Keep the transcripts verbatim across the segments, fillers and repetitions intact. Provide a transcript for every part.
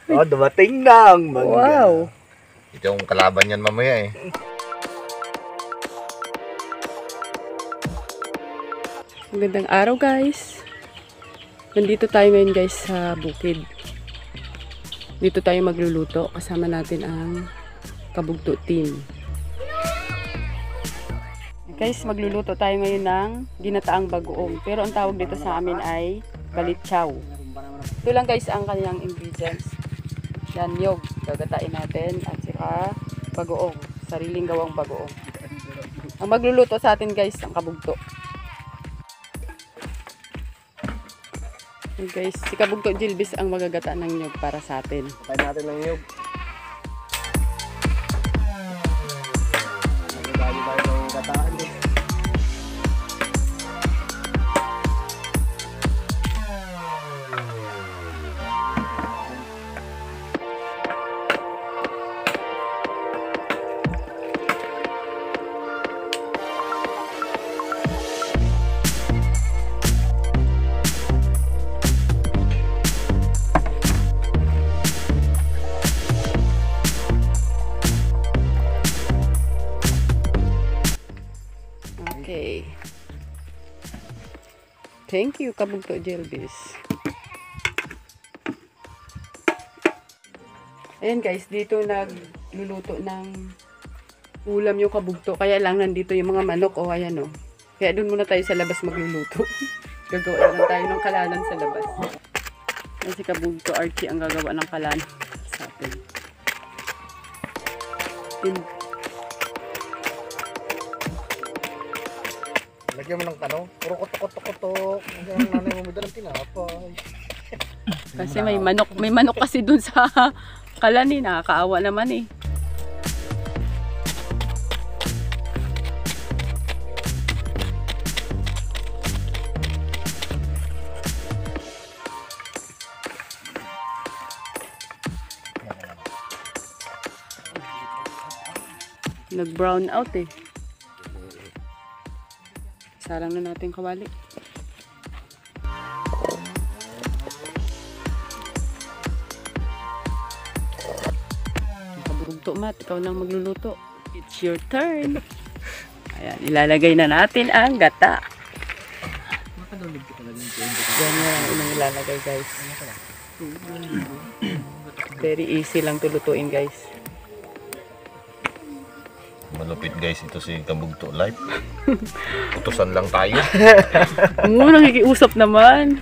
Oh, dumating na ang mangga. Wow. Ito yung kalaban yan mamaya eh. Magandang araw guys. Nandito tayo ngayon guys sa bukid. Dito tayo magluluto. Kasama natin ang Kabugto team. Guys, magluluto tayo ngayon ng ginataang bagoong. Pero ang tawag dito sa amin ay balitsaw. Ito lang guys ang kanyang ingredients. Yan, nyog. Gagatain natin. At saka bagoong. Sariling gawang bagoong. Ang magluluto sa atin guys, ang Kabugto. Okay guys, si Kabugto Jilbis ang magagata ng nyog para sa atin. Tayo natin ng nyog. Nagdali tayo ng gataan eh. Okay. Thank you, Kabugto Jilbis. Ayan guys, dito nagluluto ng ulam yung Kabugto. Kaya lang nandito yung mga manok. O, oh, ayan o. Oh. Kaya dun muna tayo sa labas magluluto. Gagawa lang tayo ng kalanan sa labas. Ayan si Kabugto Archie ang gagawa ng kalanan sa atin. Tin Lagyan mo ng tanong, puro kotok-kotok-kotok. Lagyan mo nanay mo may dalang tinapay. Kasi may manok, may manok kasi dun sa kalan eh. Nakakaawa naman eh. Nag-brown out eh. Sarang na natin kawali. Kabugto Mat, ikaw nang magluluto. It's your turn. Ayan, ilalagay na natin ang gata. Yan yan ang ilalagay guys. Very easy lang tulutuin guys. Malupit guys, ito si Kabugto Life. Utusan lang tayo. Oo, nakikiusap naman.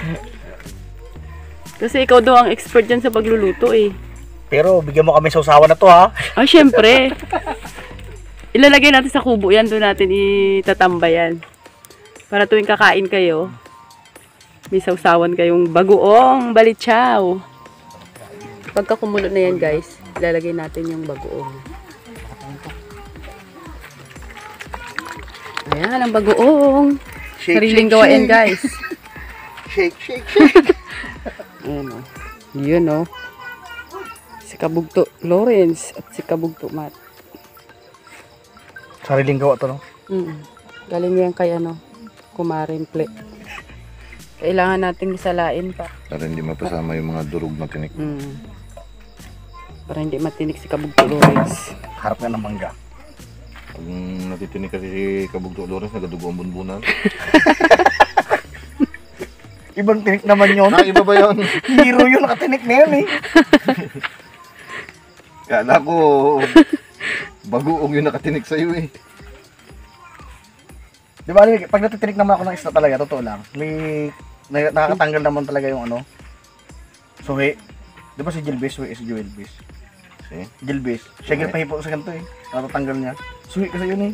Kasi ikaw daw ang expert dyan sa pagluluto eh. Pero bigyan mo kami sa usawa na to ha. Ah, syempre. Ilalagay natin sa kubo yan. Doon natin itatambayan. Para tuwing kakain kayo, may sausawan kayong bagoong balitsaw. Pagka kumulo na yan guys, ilalagay natin yung bagoong. Ayan, ang bagoong. Shake, Sariling shake, gawain shake. guys. Shake, shake, shake. Ayan o. Yun o. Si Kabugto Lawrence at si Kabugto Mat. Sariling gawa to no? Mm. Galing yan kay ano, kumarimple. Kailangan nating isalain pa. Para hindi mapasama yung mga durog na tinik. Mm. Para hindi matinik si Kabugto Lawrence. Harap na ng mangga. Pag natitinik kasi si Kabugto Lawrence, nagadugo ang bunbunan. Ibang tinik naman yun. Ah, iba ba yun? Hero yun, nakatinik na yun eh. Kala ko, bagoong yung nakatinik sa'yo eh. Di ba, pag natitinik naman ako ng isda talaga, totoo lang. May nakakatanggal naman talaga yung ano. Suhi. Di ba si Jilbis? Suhi si Jilbis. Si? Jilbis. Siya gilpahipo sa ganito eh. Natatanggal niya. Suhi kasi yun eh.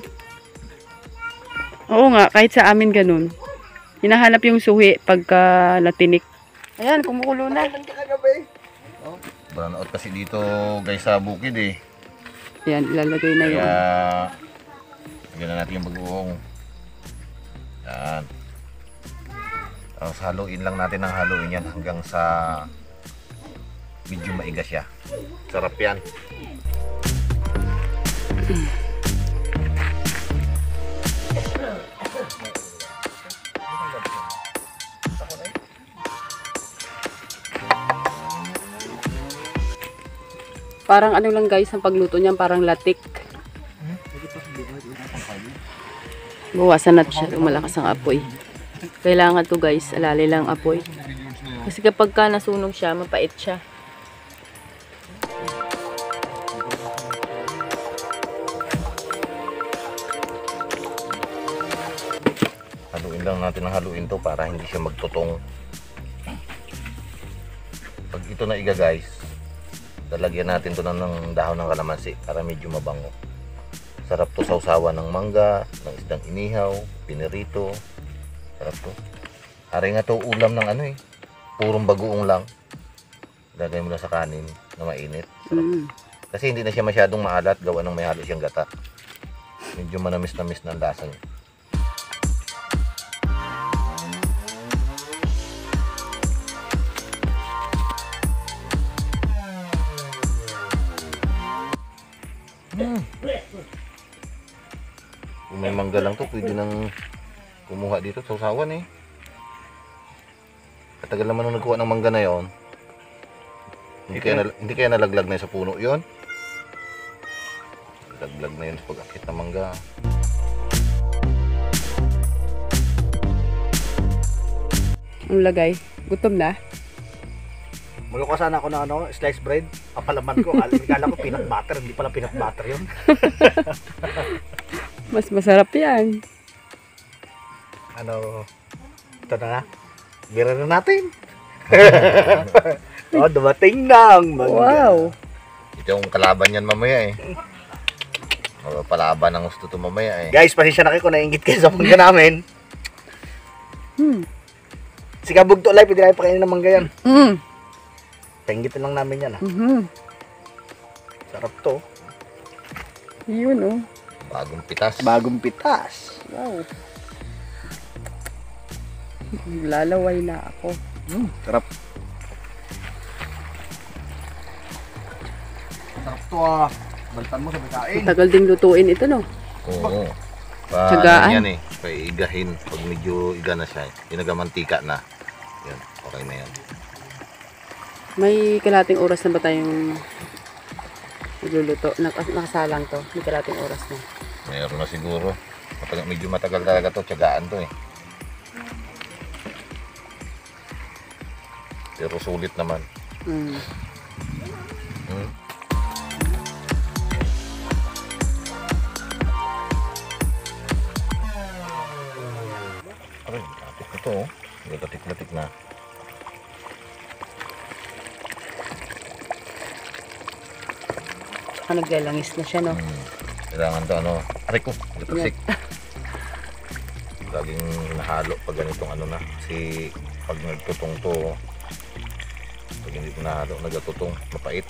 Oo nga, kahit sa amin ganun. Hinahanap yung suhi pagka natinik. Ayan, kumukulo na. Oh, brown out kasi dito guys sa bukid eh. Ayan, ilalagay na yun. Kaya, lagyan na natin yung bagoong. Yan. Tapos haluin lang natin ang haluin yan hanggang sa medyo maiga siya. Sarap yan. Parang ano lang guys, ang pagluto niyan parang latik. Bawasan natin siya kung malakas ang apoy. Kailangan to guys, alali lang ang apoy. Kasi kapag ka nasunog siya, mapait siya. Haluin lang natin ang haluin to para hindi siya magtutong. Pag ito na iga guys, lalagyan natin to ng dahon ng kalamansi para medyo mabango. Sarap to sausawan ng mangga, ng isdang inihaw, pinirito. Sarap to. Hari nga to ulam ng ano eh. Purong bagoong lang. Lagay mo lang sa kanin na mainit. Sarap. Mm. Kasi hindi na siya masyadong maalat, gawa ng may halo siyang gata. Medyo manamis-namis na ang lasa niya. Hmm. Kung may mangga lang to, pwede nang kumuha dito sa usawan eh. Katagal naman nung nagkuha ng mangga na yon. Hindi kaya, na, hindi kaya nalaglag na yun sa puno yon. Laglag na yun sa pag-akit ng mangga. Ang lagay, gutom na. Maluko sana ako ng ano, sliced bread. Papalaman ko. Kala ko peanut butter. Hindi pala peanut butter yun. Mas masarap yan. Ano, ito na na. Mira na natin. Oh, dumating na ang mangga. Wow. Ito yung kalaban yan mamaya eh. O, palaban ang gusto to mamaya eh. Guys, pasensya na kayo kung nainggit kayo sa mangga namin. Hmm. Si Kabog to live, hindi na pakainin ng mangga yan. Mm. Paingitin lang namin yan. Ah. Mm-hmm. Sarap to. Yun oh. Bagong pitas. Bagong pitas. Wow. Lalaway na ako. Mm, sarap. Sarap to ah. Baltan mo sa pagkain. Tagal ding lutuin ito no. Oo. Tsagaan. Pa, yan eh. Paigahin. Pag medyo iga na siya. Pinagamantika na. Yan. Okay na yan. May kalating oras na ba tayong nagluluto? Nak nakasalang to. May kalating oras na. Mayroon na siguro. Matagal, medyo matagal talaga to. Tsagaan to eh. Pero sulit naman. Mm. Hmm. Aray, latik na to oh. Latik-latik na. Ah, naglalangis na siya no. Hmm. Kailangan to ano. Aray ko. Latasik. Laging nahalo pag ganitong ano na. Kasi pag nagtutong to, pag hindi ko nahalo, nagatutong, mapait.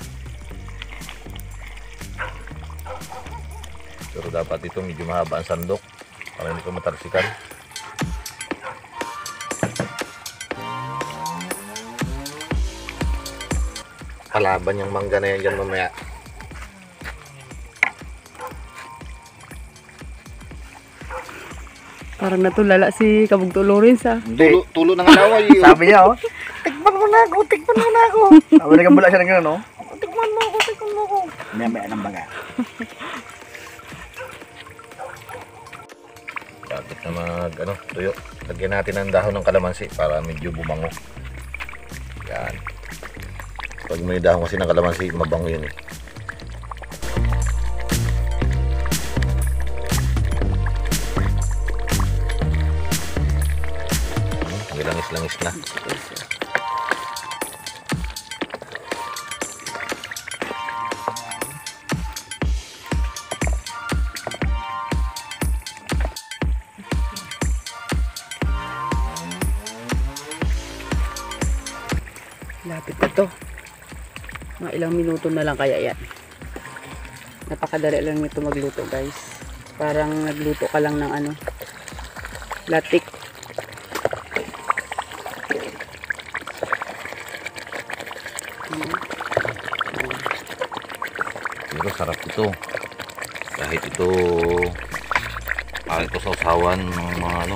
Pero dapat ito medyo mahaba ang sandok para hindi ko matalsikan. Kalaban yung mangga na yan dyan mamaya. Parang natulala si Kabog Lawrence ah. Tulo, tulo ng alaway. Sabi niya oh. Tikman mo na ako, tikman mo na ako. Sabi na kabula siya ng gano'n, no? Tikman mo ako, tikman mo ako. Maya-maya ng baga. Bakit na mag, ano, tuyo. Lagyan natin ng dahon ng kalamansi para medyo bumango. Yan. Pag may dahon kasi ng kalamansi, mabango yun eh. Hmm, langis-langis na. Lapit na to. Mga ilang minuto na lang kaya yan. Napakadali lang nito magluto guys. Parang nagluto ka lang ng ano, latik. Pero sarap ito. Kahit ito, kahit ito sa usawan ng mga ano,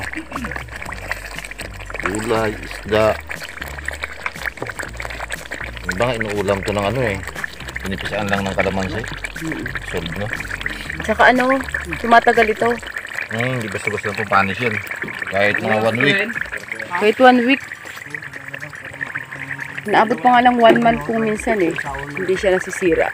gulay, isda. Yung iba nga inuulam to ng ano eh, Pinipisaan lang ng kalamansi. Mm. Solve no? Tsaka ano, tumatagal ito. Hmm, di basta-basta po panis yan. Kahit mga one week. Kahit one week. Naabot pa nga lang one month kung minsan eh. Hindi siya nasisira.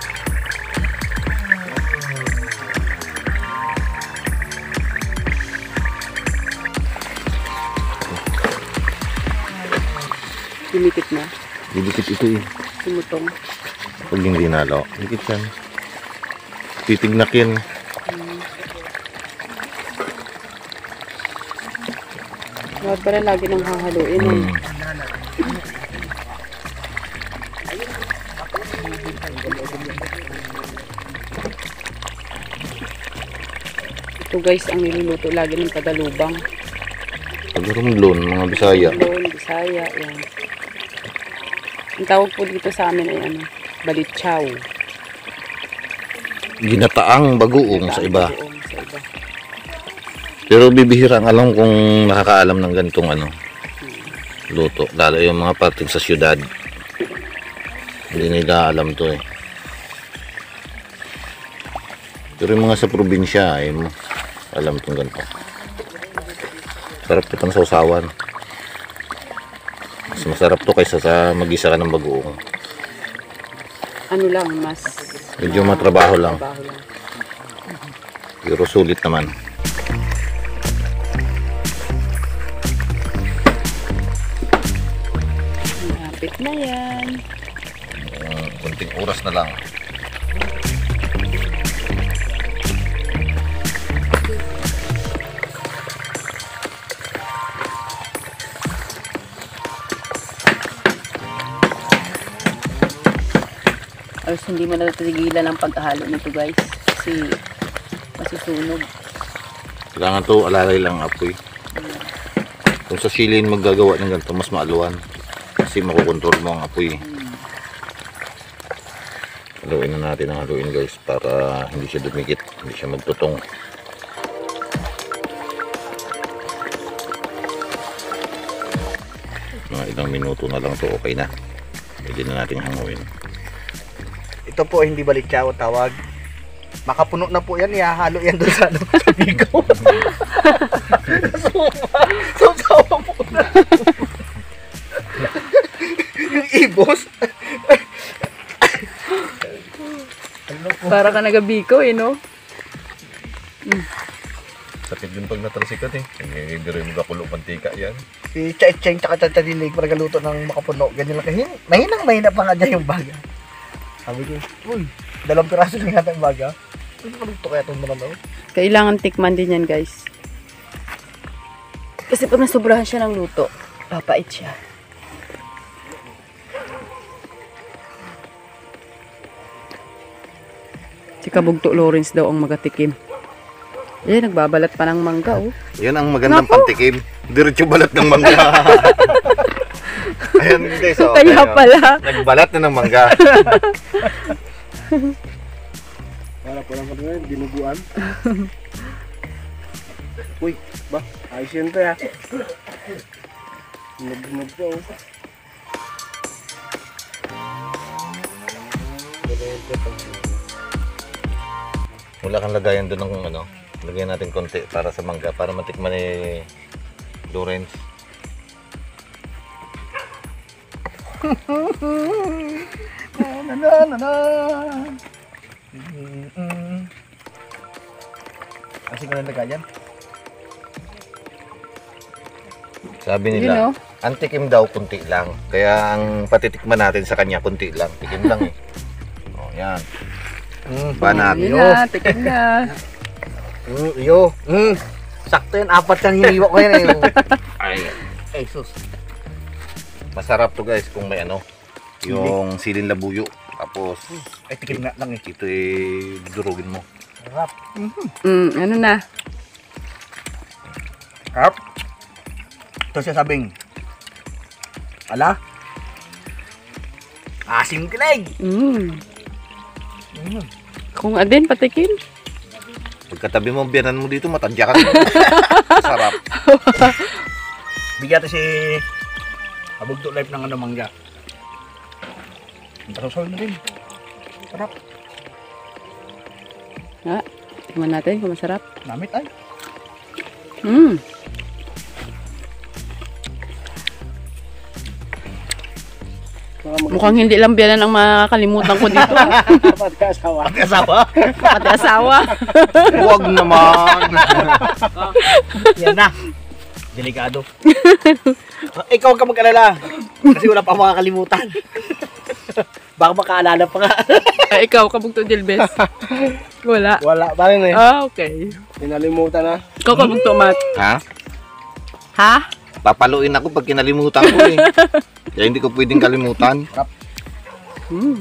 Dumikit na. Didikit ito eh. Sumutong. Pag hindi nalo, dikit yan. Titignakin. Huwag pala lagi nang hahaluin. Eh. Hmm. Ito guys, ang niluluto lagi ng Tagalubang. Pag-rumlon, mga Bisaya. Lon, Bisaya, yan. Ang tawag po dito sa amin ay ano, balitsaw. Ginataang bagoong sa iba. Bagoong sa iba. Pero bibihira ang alam kung nakakaalam ng ganitong ano, luto. Lalo yung mga parting sa syudad. Hindi nila alam to eh. Pero yung mga sa probinsya ay alam itong ganito. Sarap itong sausawan. Mas masarap to kaysa sa mag-isa ka ng bagoong. Ano lang, mas... Medyo matrabaho lang. Trabaho lang. Pero sulit naman. Malapit na yan. Um, kunting oras na lang. Alos hindi mo natatigilan ang pagkahalo nito guys. Kasi masusunog. Kailangan to alalay lang apoy. Kung sa silin maggagawa ng ganito, mas maaluan. Kasi makukontrol mo ang apoy. Haluin na natin ang haluin guys para hindi siya dumikit, hindi siya magtutong. Mga ilang minuto na lang to, okay na. Pwede na natin hanguin. Ito po hindi balitsaw tawag. Makapuno na po yan, ihahalo yan doon sa ano, sa bigaw. So, sawa po na. Yung ibos. Para ka nagabiko eh, no? Sakit din pag natalsikat eh. Hindi rin magakulo mantika yan. Si Chay-Cheng tsaka Chadilig para galuto ng makapuno. Ganyan lang kahin. Mahinang mahina pa nga dyan yung baga. Sabi ko, uy, dalawang piraso lang yata yung baga. Ano maluto kaya itong naman daw? Kailangan tikman din yan guys. Kasi pag nasobrahan siya ng luto, papait siya. Si Kabugto Lawrence daw ang magatikim. Eh, nagbabalat pa ng mangga, oh. Yan ang magandang Naku! pantikim. Diretso balat ng mangga. Ayan guys, oh, Kaya tayo. pala. Nagbalat na ng mangga. Para pa lang ngayon, dinuguan. Uy, ba? Ayos yun to ya. Nag-nag po. Wala kang lagayan doon ng ano. Lagyan natin konti para sa mangga. Para matikman ni Lawrence. Na na na na. Kasi ko lang lagayan. Sabi Yun, nila, oh. ang tikim daw kunti lang. Kaya ang patitikman natin sa kanya kunti lang. Tikim lang eh. Oh, yan. Mm, Banat. Yun na, tikim na. Mm, yo. Mm. Sakto yun, apat kang hiniwa ko yan eh. Ay, Ay, sus. masarap to guys kung may ano. Yung silin labuyo. Tapos, Ay, tikim nga lang eh. ito eh, durugin mo. Harap. Mm, ano na? Harap. Ito siya sabing. Ala. Asim kilig. Mm. Mm. Kung adin, patikim. Pagkatabi mo, biyanan mo dito, matadya ka na. Sarap. Bigyan natin si Kabugto Life ng ano mangga. Parang sabi na rin. Sarap. Ha? Tingnan natin kung masarap. Namit ay. Mm. Mukhang hindi lang biyanan ang makakalimutan ko dito. ah. Pati asawa. Pati asawa? Pati asawa. Huwag naman. Yan na. Delikado. Ikaw huwag ka mag-alala. Kasi wala pa akong makakalimutan. Baka makaalala pa nga. Ay, ikaw, Kabugto Dilbes. Wala. Wala pa rin eh. Ah, okay. Pinalimutan na. Ikaw, Kabugto Mat. Ha? Ha? Papaluin ako pag kinalimutan ko eh. Kaya hindi ko pwedeng kalimutan. Mm.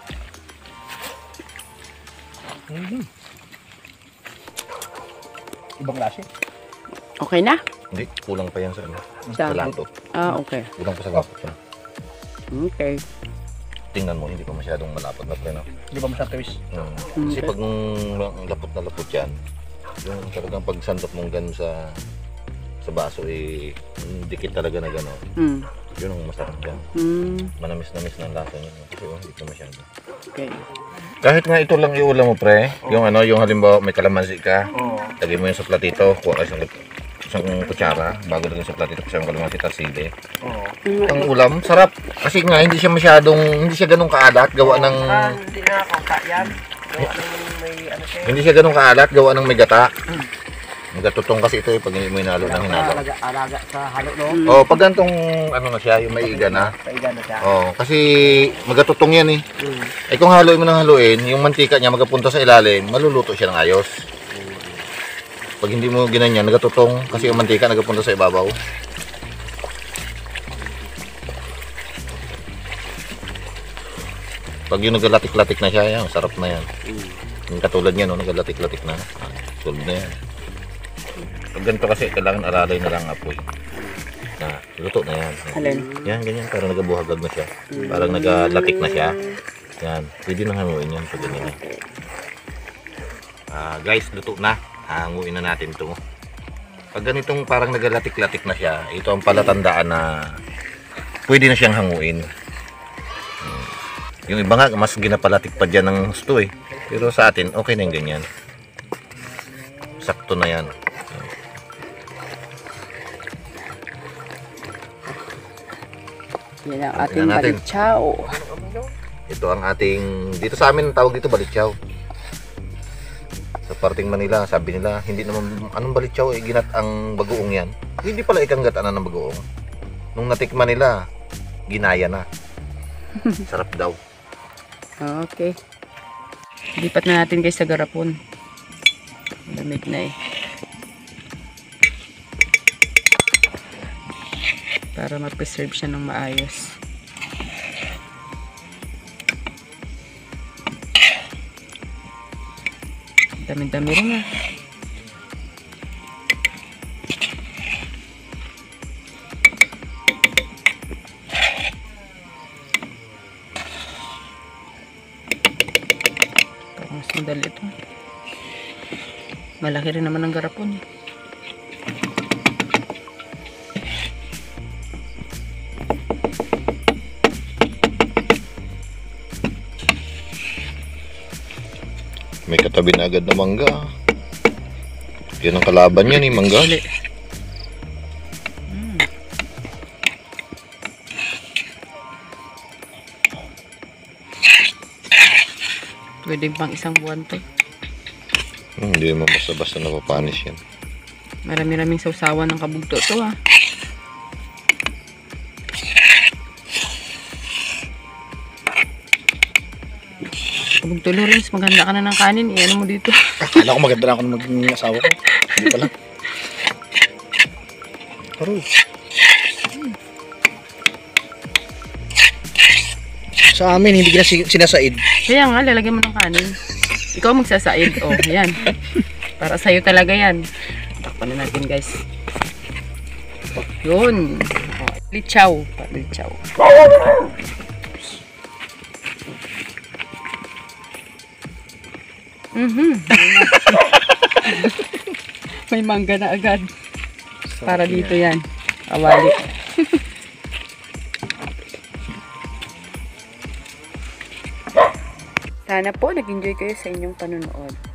Ibang klase. Okay na? Hindi, kulang pa yan sa ano. Sa- Sa laptop. Ah, okay. Kulang pa sa laptop yan. Okay. Tingnan mo, hindi pa masyadong malapot na pre, no? Hindi ba masyadong twist? Hmm. Kasi Okay. pag mm, lapot na lapot yan, yung talagang pag sandok mong ganun sa sa baso eh, mm, dikit talaga na gano'n. Mm. Yun ang masarap yan. Mm. Manamis-namis ng lasa niya. Kasi oh, hindi pa masyado. Okay. Kahit nga ito lang iulam mo pre, yung ano, yung halimbawa may kalamansi ka, Oo. lagay mo yung sa platito, kuha ka isang, isang kutsara, bago lagay sa platito, kasi yung kalamansi tarsili. Oo. Ang ulam, sarap. Kasi nga, hindi siya masyadong, hindi siya ganun kaalat, gawa ng, Hindi na nakakauta yan. Gawa ng may ano siya. hindi siya ganun kaalat, gawa ng may gata. Magatutong kasi ito eh, pag hindi mo hinalo ng hinalo. Alaga, alaga sa halo, no? Mm. Oh, pag gantong, ano na siya, yung may iga na. Kaigan na siya. Oh, kasi magatutong yan eh. Mm. Eh kung haluin mo ng haluin, yung mantika niya magapunta sa ilalim, maluluto siya ng ayos. Pag hindi mo ginanyan, nagatutong kasi yung mantika nagapunta sa ibabaw. Pag yung nagalatik-latik na siya, yan, sarap na yan. Yung katulad niya, no, nagalatik-latik na. Ah, solve na yan. Pag ganito kasi, kailangan alalay na lang apoy. Na, luto na yan. Alin? Yan, ganyan. Parang nagabuhagag na siya. Parang nagalatik na siya. Yan. Pwede nang hanguin yan. Pag ganyan. Ah, guys, luto na. Hanguin na natin ito. Pag ganitong parang nagalatik-latik na siya, ito ang palatandaan na pwede na siyang hanguin. Hmm. Yung iba nga, mas ginapalatik pa dyan ng gusto eh. Pero sa atin, okay na yung ganyan. Sakto na yan. Yan ang Tingnan ating natin. balitsaw. Ito ang ating, dito sa amin tawag dito balitsaw. Sa parting Manila, sabi nila, hindi naman, anong balitsaw eh, ginat ang bagoong yan. Hindi pala ikang gatanan ng bagoong. Nung natikman nila, ginaya na. Sarap daw. Okay. Lipat na natin guys sa garapon. Lamig na eh. Para ma-preserve siya ng maayos. Dami-dami rin ah. Parang mas madali ito. Malaki rin naman ang garapon eh. May katabi na agad na mangga. Yan ang kalaban niya ni mangga. Mm. Pwede pang isang buwan to. Hmm, hindi naman basta-basta napapanis yan. Marami-raming sausawan ng kabugto to ah. Kabugto Lawrence, maganda ka na ng kanin. Iyan mo dito. Akala ko maganda na ako ng maging asawa ko. Hindi pala. Aroy. Sa amin, hindi ka sinasaid. Kaya nga, lalagyan mo ng kanin. Ikaw magsasaid. Oh, yan. Para sa'yo talaga yan. Takpan na natin guys. Yun. Oh, litsaw. Litsaw. Mhm. May mangga na agad. Para dito yan. Awali. Sana po nag-enjoy kayo sa inyong panunood.